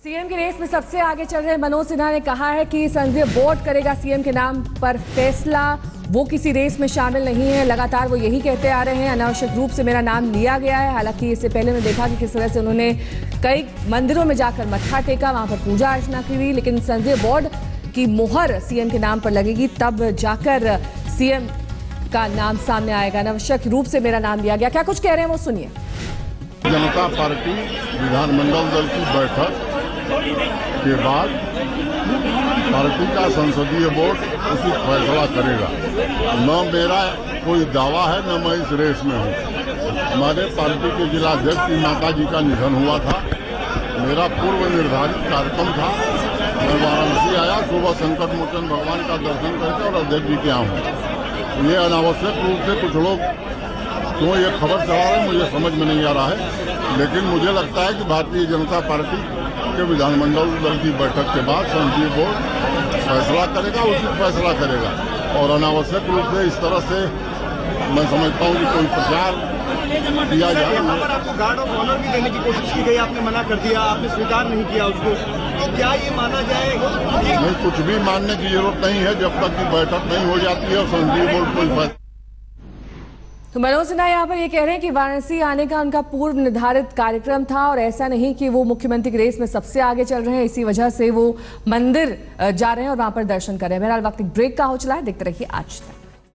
CM की race में सबसे आगे चल रहे मनोज सिन्हा ने कहा है कि संसदीय बोर्ड करेगा सीएम के नाम पर फैसला। वो किसी रेस में शामिल नहीं है। लगातार वो यही कहते आ रहे हैं, अनावश्यक रूप से मेरा नाम लिया गया है। हालांकि इससे पहले मैं देखा कि किस तरह से उन्होंने कई मंदिरों में जाकर मत्था टेका, वहां पर पूजा अर्चना की हुई। लेकिन संसदीय बोर्ड की मुहर सीएम के नाम पर लगेगी, तब जाकर सीएम का नाम सामने आएगा। अनावश्यक रूप से मेरा नाम लिया गया, क्या कुछ कह रहे हैं वो सुनिए। जनता पार्टी विधानमंडल दल की बैठक के बाद पार्टी का संसदीय बोर्ड उचित फैसला करेगा। न मेरा कोई दावा है, न मैं इस रेस में हूँ। हमारे पार्टी के जिलाध्यक्ष की माता जी का निधन हुआ था। मेरा पूर्व निर्धारित कार्यक्रम था। मैं वाराणसी आया, सुबह संकट मोचन भगवान का दर्शन करके और अध्यक्ष जी के यहाँ हूँ। ये अनावश्यक रूप से कुछ लोग क्यों ये खबर चला रहे हैं मुझे समझ में नहीं आ रहा है। लेकिन मुझे लगता है कि भारतीय जनता पार्टी के विधानमंडल दल की बैठक के बाद संसदीय बोर्ड फैसला करेगा, उचित फैसला करेगा। और अनावश्यक रूप से इस तरह से मैं समझता हूँ कि कोई प्रचार किया जाए। आपको गार्ड ऑफ ऑनर भी देने की कोशिश की गई, आपने मना कर दिया, आपने स्वीकार नहीं किया उसको, तो क्या ये माना जाए? नहीं, कुछ भी मानने की जरूरत नहीं है जब तक कि बैठक नहीं हो जाती है और संसदीय बोर्ड कोई फैसला। तो मनोज सिन्हा यहाँ पर ये कह रहे हैं कि वाराणसी आने का उनका पूर्व निर्धारित कार्यक्रम था और ऐसा नहीं कि वो मुख्यमंत्री की रेस में सबसे आगे चल रहे हैं, इसी वजह से वो मंदिर जा रहे हैं और वहां पर दर्शन कर रहे हैं। बहरहाल वक्त ब्रेक का हो चला है, देखते रहिए आज तक।